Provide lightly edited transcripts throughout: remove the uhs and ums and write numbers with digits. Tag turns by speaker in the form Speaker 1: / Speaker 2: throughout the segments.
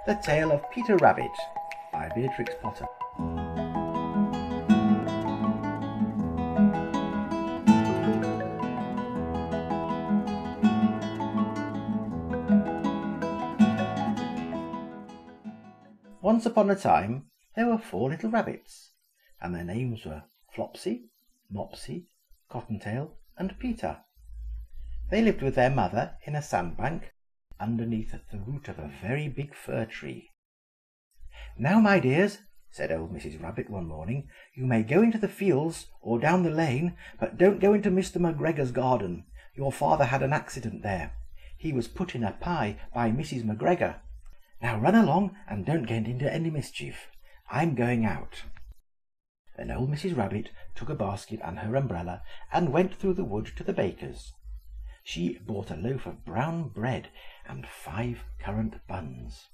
Speaker 1: The Tale of Peter Rabbit by Beatrix Potter. Once upon a time there were 4 little rabbits, and their names were Flopsy, Mopsy, Cottontail, and Peter. They lived with their mother in a sandbank underneath the root of a very big fir tree. "Now, my dears," said old Mrs. Rabbit one morning, "you may go into the fields or down the lane, but don't go into Mr. McGregor's garden. Your father had an accident there. He was put in a pie by Mrs. McGregor. Now run along and don't get into any mischief. I'm going out." Then old Mrs. Rabbit took a basket and her umbrella and went through the wood to the baker's. She bought a loaf of brown bread and 5 currant buns.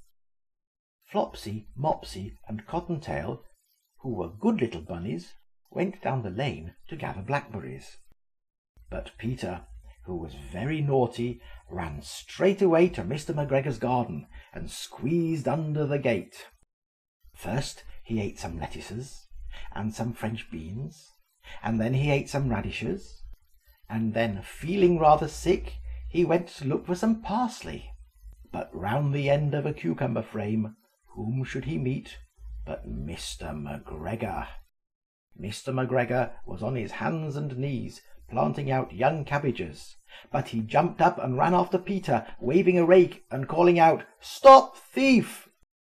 Speaker 1: Flopsy, Mopsy, and Cottontail, who were good little bunnies, went down the lane to gather blackberries. But Peter, who was very naughty, ran straight away to Mr. McGregor's garden and squeezed under the gate. First he ate some lettuces and some French beans, and then he ate some radishes, and then, feeling rather sick, he went to look for some parsley. But round the end of a cucumber frame, whom should he meet but Mr. McGregor? Mr. McGregor was on his hands and knees, planting out young cabbages, but he jumped up and ran after Peter, waving a rake and calling out, "Stop, thief!"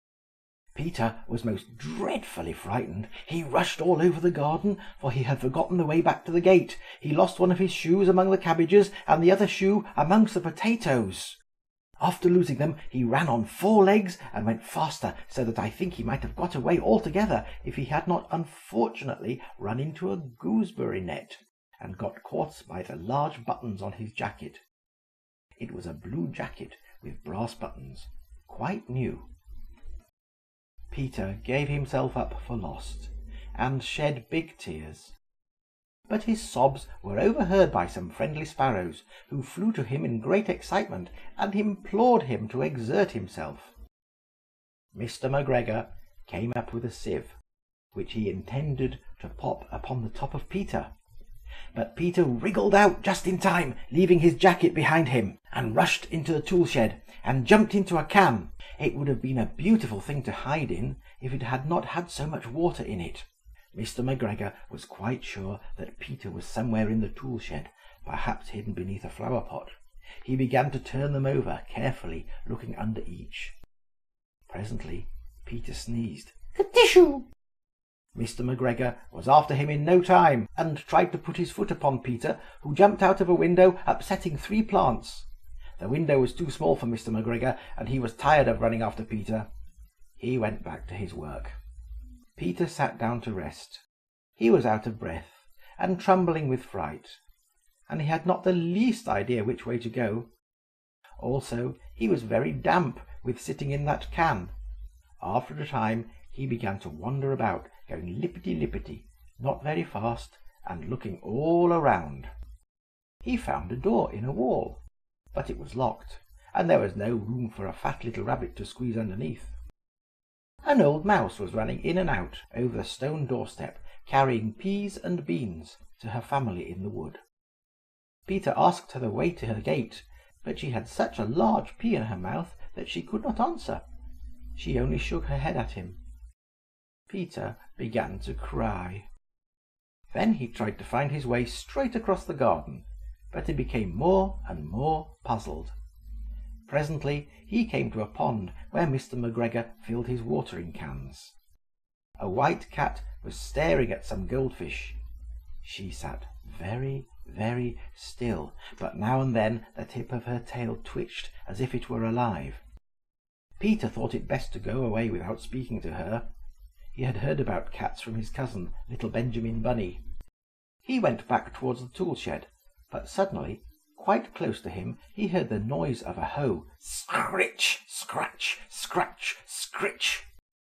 Speaker 1: Peter was most dreadfully frightened. He rushed all over the garden, for he had forgotten the way back to the gate. He lost one of his shoes among the cabbages, and the other shoe amongst the potatoes. After losing them, he ran on 4 legs and went faster, so that I think he might have got away altogether if he had not unfortunately run into a gooseberry net and got caught by the large buttons on his jacket. It was a blue jacket with brass buttons, quite new. Peter gave himself up for lost, and shed big tears. But his sobs were overheard by some friendly sparrows, who flew to him in great excitement, and implored him to exert himself. Mr. McGregor came up with a sieve, which he intended to pop upon the top of Peter. But Peter wriggled out just in time, leaving his jacket behind him, and rushed into the tool shed, and jumped into a can. It would have been a beautiful thing to hide in, if it had not had so much water in it. Mr. McGregor was quite sure that Peter was somewhere in the tool shed, perhaps hidden beneath a flower pot. He began to turn them over carefully, looking under each. Presently Peter sneezed. "Ka-tissue!" Mr. McGregor was after him in no time, and tried to put his foot upon Peter, who jumped out of a window, upsetting 3 plants. The window was too small for Mr. McGregor, and he was tired of running after Peter. He went back to his work. Peter sat down to rest. He was out of breath, and trembling with fright, and he had not the least idea which way to go. Also, he was very damp with sitting in that can. After a time he began to wander about, going lippity-lippity, not very fast, and looking all around. He found a door in a wall, but it was locked, and there was no room for a fat little rabbit to squeeze underneath. An old mouse was running in and out over the stone doorstep, carrying peas and beans to her family in the wood. Peter asked her the way to her gate, but she had such a large pea in her mouth that she could not answer. She only shook her head at him. Peter began to cry. Then he tried to find his way straight across the garden, but he became more and more puzzled. Presently he came to a pond where Mr. McGregor filled his watering cans. A white cat was staring at some goldfish. She sat very, very still, but now and then the tip of her tail twitched as if it were alive. Peter thought it best to go away without speaking to her. He had heard about cats from his cousin, little Benjamin Bunny. He went back towards the tool shed, but suddenly, quite close to him, he heard the noise of a hoe. Scritch, scratch, scratch, scritch.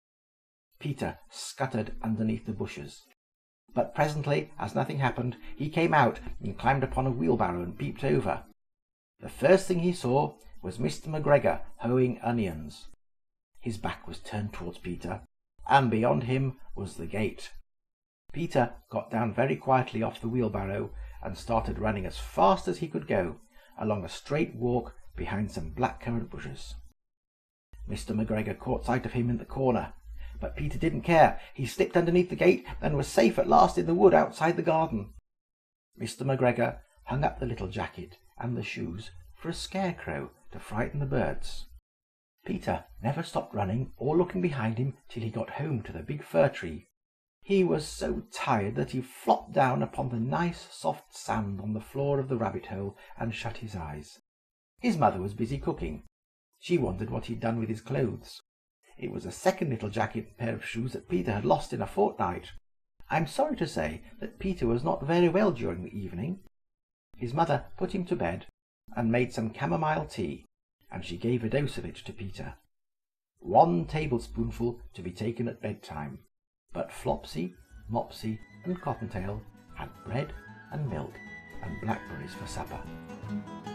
Speaker 1: Peter scuttered underneath the bushes. But presently, as nothing happened, he came out and climbed upon a wheelbarrow and peeped over. The first thing he saw was Mr. McGregor hoeing onions. His back was turned towards Peter, and beyond him was the gate. Peter got down very quietly off the wheelbarrow and started running as fast as he could go, along a straight walk behind some blackcurrant bushes. Mr. McGregor caught sight of him in the corner, but Peter didn't care. He slipped underneath the gate and was safe at last in the wood outside the garden. Mr. McGregor hung up the little jacket and the shoes for a scarecrow to frighten the birds. Peter never stopped running or looking behind him till he got home to the big fir tree. He was so tired that he flopped down upon the nice soft sand on the floor of the rabbit hole and shut his eyes. His mother was busy cooking. She wondered what he'd done with his clothes. It was a second little jacket and pair of shoes that Peter had lost in a fortnight. I'm sorry to say that Peter was not very well during the evening. His mother put him to bed and made some chamomile tea, and she gave a dose of it to Peter. 1 tablespoonful to be taken at bedtime. But Flopsy, Mopsy, and Cottontail had bread and milk and blackberries for supper.